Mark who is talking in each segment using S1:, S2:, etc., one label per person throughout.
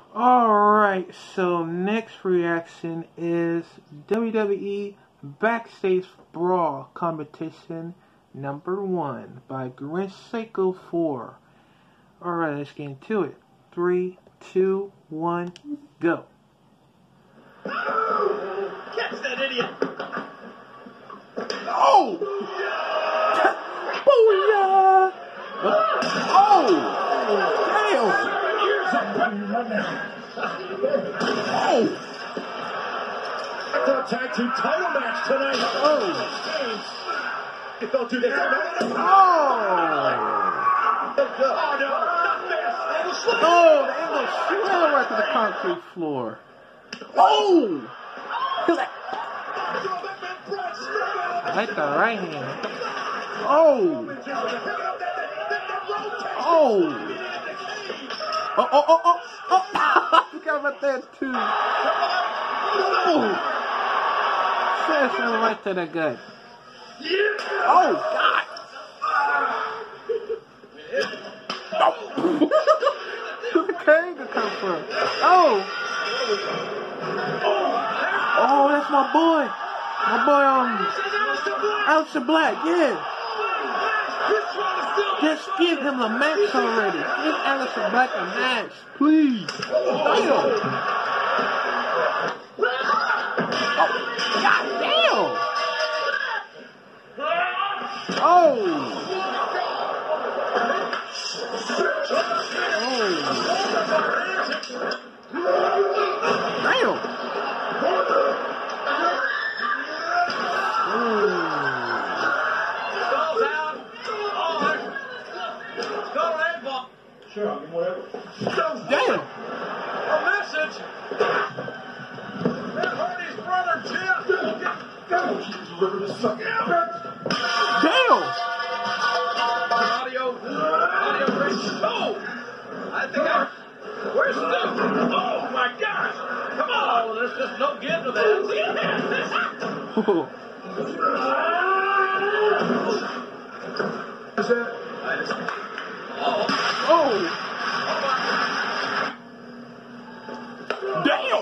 S1: Alright, so next reaction is WWE Backstage Brawl Competition number 1 by Grinch Psycho 4. Alright, let's get into it. 3, 2, 1, go.
S2: Catch that idiot!
S1: Oh! Booyah! Oh! Damn! Oh!
S2: That's our tag team title match tonight.
S1: Oh!
S2: Don't do this.
S1: Oh!
S2: Oh no, not this.
S1: Oh, the angle slam right to the concrete floor. Oh! Right the right hand. Oh! Oh! Oh, oh, oh, oh, oh! I forgot about that too. Oh! Fast one right to the gut. Oh, God! Oh! Where the Kanga come from? Oh! Oh, that's my boy. My boy, Aleister Black, yeah. Just give him a match already. Give Aleister Black a match, please. Damn. Oh, God damn. Oh. Damn.
S2: Sure, I'll give whatever.
S1: Damn.
S2: A message! That Hardy's brother, Jim! Deliver this sucker.
S1: Damn.
S2: Audio break. Oh! I think where's Stu? Oh my gosh! Come on! There's just no give to that.
S1: Oh.
S2: Is that?
S1: Oh! Damn!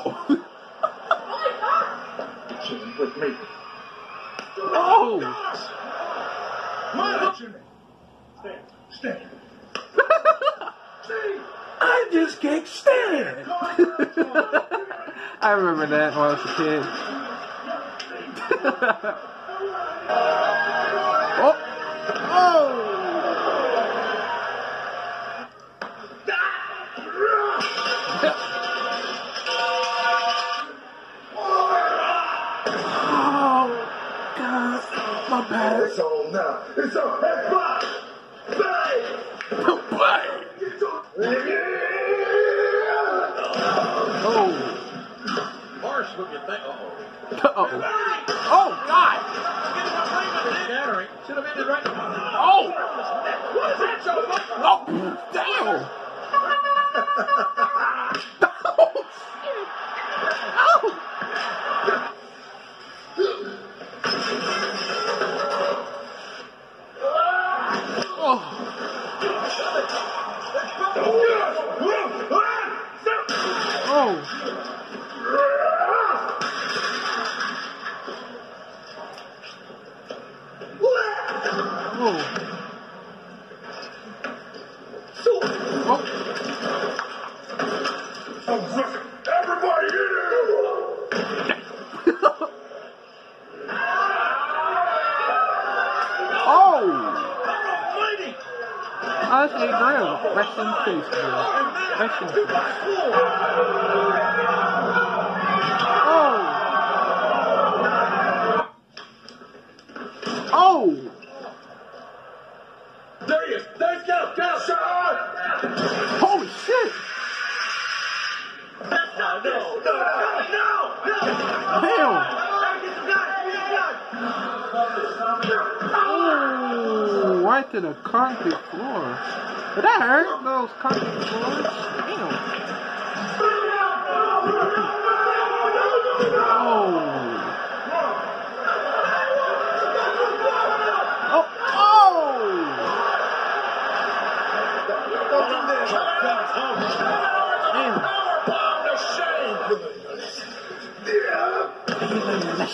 S2: She's with me.
S1: Oh!
S2: What's your name? Stand.
S1: I just can't stand. I remember that when I was a kid. Oh! Oh! My bad.
S2: It's on now. It's on. Headbutt. Bang.
S1: Bang. Oh.
S2: Harsh what you think. Uh-oh.
S1: Uh-oh. Oh, God.
S2: Shattering. Should have ended right now.
S1: Oh.
S2: What is that, Joe?
S1: Oh, damn. Oh, shit. Oh.
S2: Everybody in here!
S1: Oh, that's A. Graham. Rest in peace, bro. Rest in peace. Oh. Oh.
S2: There he is. There he is. Get him. Shot!
S1: Holy shit.
S2: No.
S1: Damn. Oh, right to the concrete floor. Did that hurt? Those concrete floors? Damn. Oh.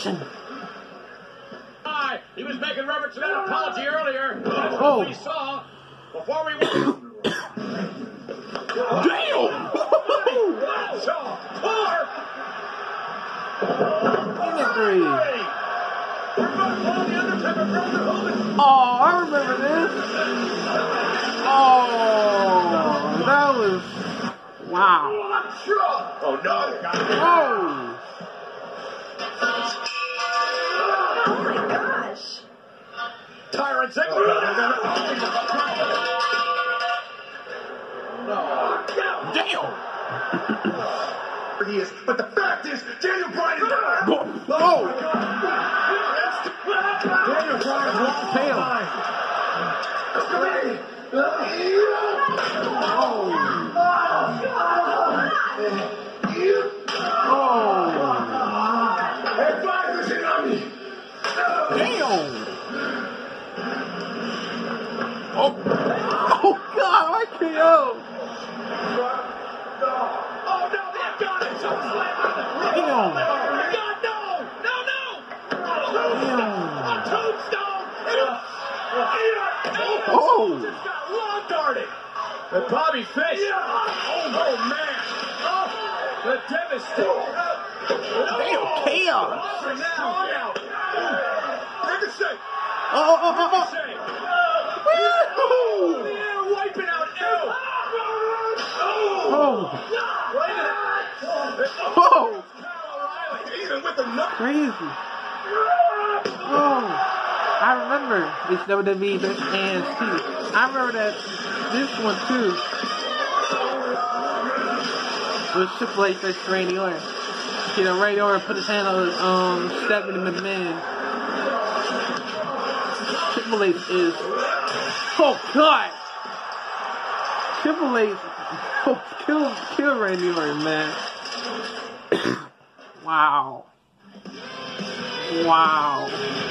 S1: reaction.
S2: He was making reference to that apology earlier. That's
S1: Oh.
S2: what we saw before we went.
S1: Damn! Imagery. Oh, I remember this. Oh, that was wow.
S2: Oh no!
S1: Oh.
S3: Oh my gosh.
S2: Tyron Ziggler.
S1: Damn.
S2: He is, but the fact is, Daniel Bryan is not.
S1: Oh.
S2: Daniel Bryan lost
S1: Damn. Oh. Oh God, RKO.
S2: Oh no, they've got it! So slam on the
S1: Damn.
S2: Oh my God, no! No, no! A tombstone!
S1: Oh.
S2: Just got lawn darted! And Bobby Fish! Oh man! Oh, the devastating!
S1: Damn, chaos.
S2: Now! Ricochet!
S1: Oh.
S2: Ricochet!
S1: Woo.
S2: Yeah, wiping out L!
S1: Oh.
S2: Right in
S1: Oh.
S2: Even with the nut.
S1: Crazy. Oh. I remember this WWE Best Hands too. I remember that this one too. It was Triple H versus Randy Orton. You know, Randy Orton put his hand on Stephanie McMahon. Triple H is, oh God! Triple H, kill Randy Orton, man. Wow. Wow.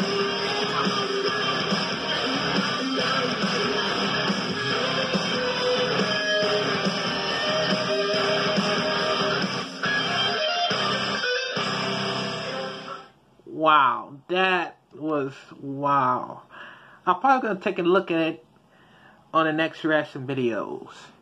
S1: Wow, that was wow. I'm probably going to take a look at it on the next reaction videos.